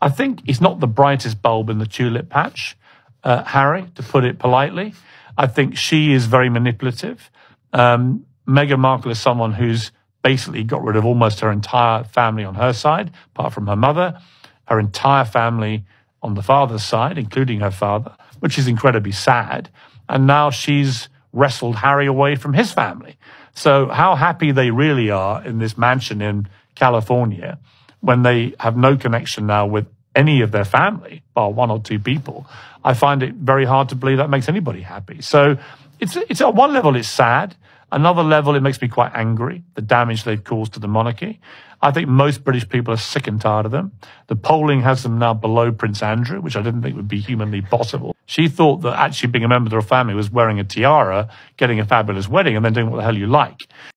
I think he's not the brightest bulb in the tulip patch, Harry, to put it politely. I think she is very manipulative. Meghan Markle is someone who's basically got rid of almost her entire family on her side, apart from her mother, her entire family on the father's side, including her father, which is incredibly sad. And now she's wrestled Harry away from his family. So how happy they really are in this mansion in California when they have no connection now with any of their family, bar one or two people, I find it very hard to believe that makes anybody happy. So it's at one level, it's sad. Another level, it makes me quite angry, the damage they've caused to the monarchy. I think most British people are sick and tired of them. The polling has them now below Prince Andrew, which I didn't think would be humanly possible. She thought that actually being a member of the royal family was wearing a tiara, getting a fabulous wedding, and then doing what the hell you like.